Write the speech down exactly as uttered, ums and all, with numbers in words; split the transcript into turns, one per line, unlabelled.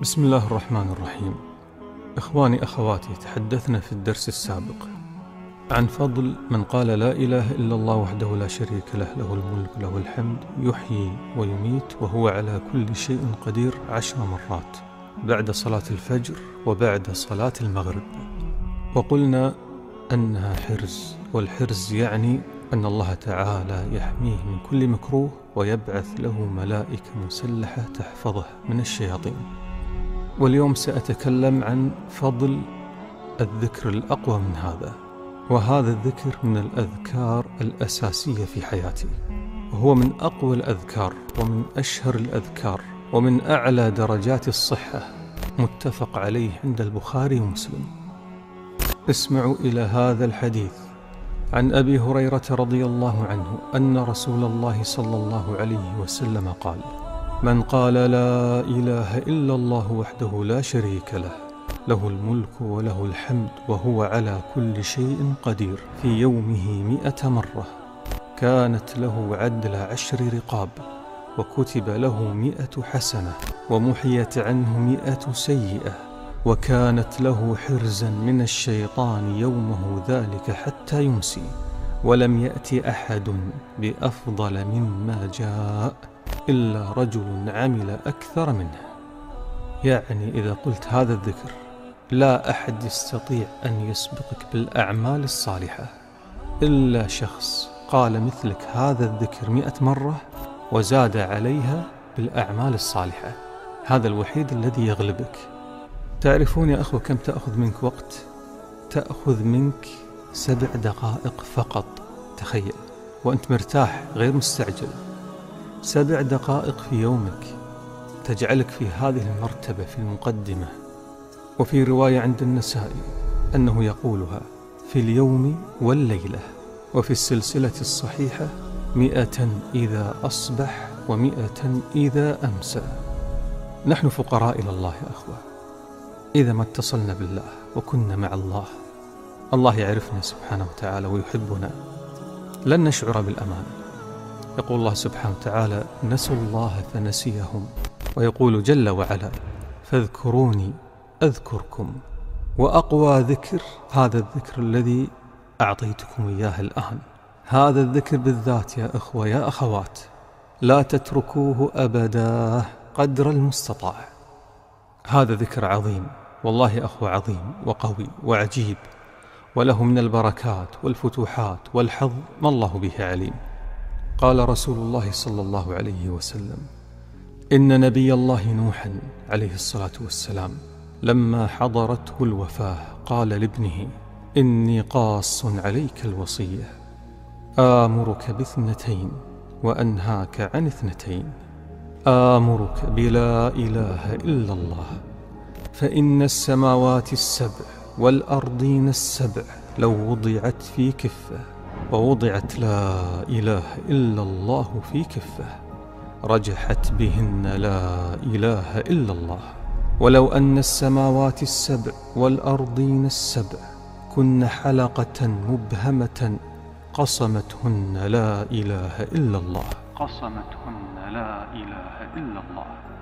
بسم الله الرحمن الرحيم. إخواني أخواتي، تحدثنا في الدرس السابق عن فضل من قال لا إله إلا الله وحده لا شريك له، له الملك له الحمد يحيي ويميت وهو على كل شيء قدير عشر مرات بعد صلاة الفجر وبعد صلاة المغرب. وقلنا أنها حرز، والحرز يعني أن الله تعالى يحميه من كل مكروه ويبعث له ملائكة مسلحة تحفظه من الشياطين. واليوم سأتكلم عن فضل الذكر الأقوى من هذا، وهذا الذكر من الأذكار الأساسية في حياتي، وهو من أقوى الأذكار ومن أشهر الأذكار ومن أعلى درجات الصحة، متفق عليه عند البخاري ومسلم. اسمعوا إلى هذا الحديث عن أبي هريرة رضي الله عنه أن رسول الله صلى الله عليه وسلم قال: من قال لا إله إلا الله وحده لا شريك له، له الملك وله الحمد وهو على كل شيء قدير، في يومه مئة مرة كانت له عدل عشر رقاب، وكتب له مئة حسنة، ومحيت عنه مئة سيئة، وكانت له حرزا من الشيطان يومه ذلك حتى يمسي، ولم يأتي أحد بأفضل مما جاء إلا رجل عمل أكثر منه. يعني إذا قلت هذا الذكر لا أحد يستطيع أن يسبقك بالأعمال الصالحة إلا شخص قال مثلك هذا الذكر مئة مرة وزاد عليها بالأعمال الصالحة. هذا الوحيد الذي يغلبك. تعرفون يا أخوة كم تأخذ منك وقت؟ تأخذ منك سبع دقائق فقط. تخيل، وأنت مرتاح غير مستعجل. سبع دقائق في يومك تجعلك في هذه المرتبة في المقدمة. وفي رواية عند النسائي أنه يقولها في اليوم والليلة. وفي السلسلة الصحيحة: مئة إذا أصبح ومئة إذا أمسى. نحن فقراء إلى الله يا أخوة. إذا ما اتصلنا بالله وكنا مع الله، الله يعرفنا سبحانه وتعالى ويحبنا، لن نشعر بالأمان. يقول الله سبحانه وتعالى: نسوا الله فنسيهم. ويقول جل وعلا: فاذكروني أذكركم. وأقوى ذكر هذا الذكر الذي أعطيتكم إياه الآن. هذا الذكر بالذات يا أخوة يا أخوات لا تتركوه أبدا قدر المستطاع. هذا ذكر عظيم والله يا أخوة، عظيم وقوي وعجيب، وله من البركات والفتوحات والحظ ما الله به عليم. قال رسول الله صلى الله عليه وسلم: إن نبي الله نوحا عليه الصلاة والسلام لما حضرته الوفاة قال لابنه: إني قاص عليك الوصية، آمرك باثنتين وأنهاك عن اثنتين. آمرك بلا إله إلا الله، فإن السماوات السبع والأرضين السبع لو وضعت في كفة، ووضعت لا إله إلا الله في كفة، رجحت بهن لا إله إلا الله. ولو أن السماوات السبع والأرضين السبع كن حلقة مبهمة قصمتهن لا إله إلا الله، قصمتهن لا إله إلا الله.